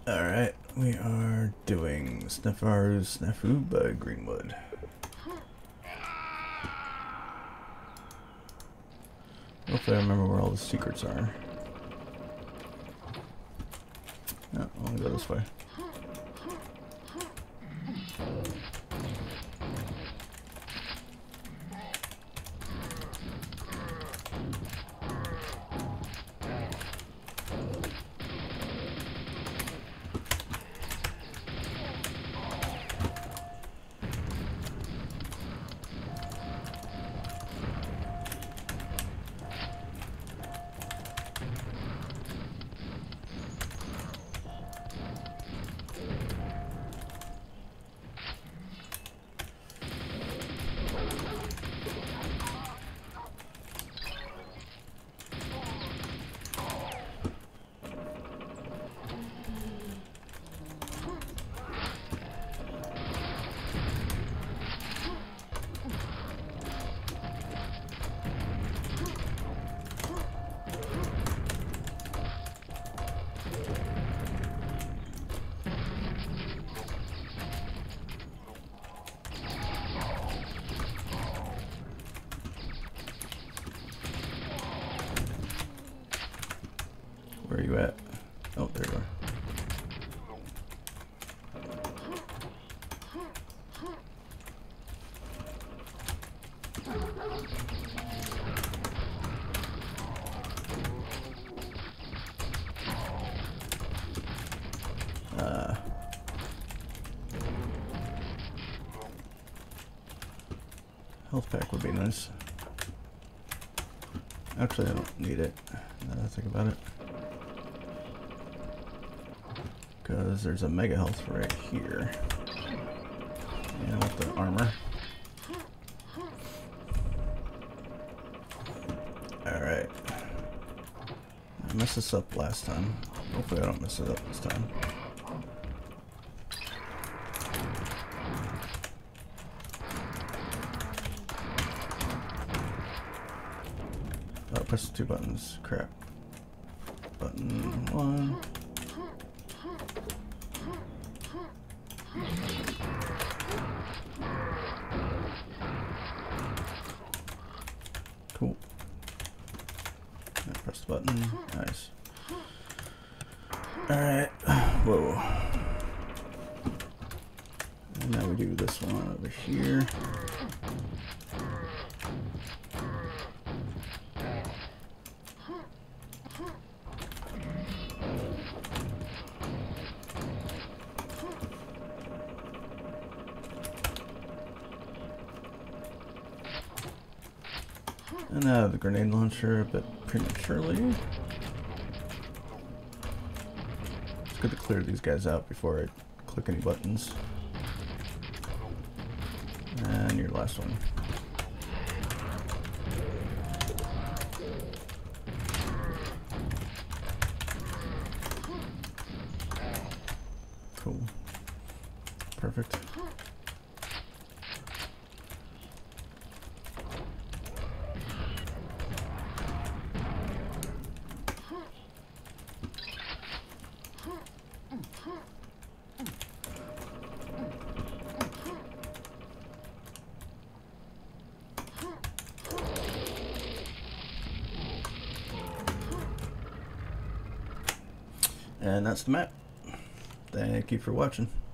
Alright, we are doing Snefaru's Snafu by Greenwood. Hopefully I remember where all the secrets are. No, I want to go this way. Where are you at? Oh, there you are. Health pack would be nice. Actually, I don't need it, now that I think about it. Because there's a mega health right here. Yeah, with the armor. Alright. I messed this up last time. Hopefully I don't mess it up this time. Oh, press the two buttons. Crap. Button 1. Cool. Now press the button. Nice. Alright. Whoa. And now we do this one over here. And now the grenade launcher a bit prematurely. It's good to clear these guys out before I click any buttons. And your last one. Cool. Perfect. And that's the map. Thank you for watching.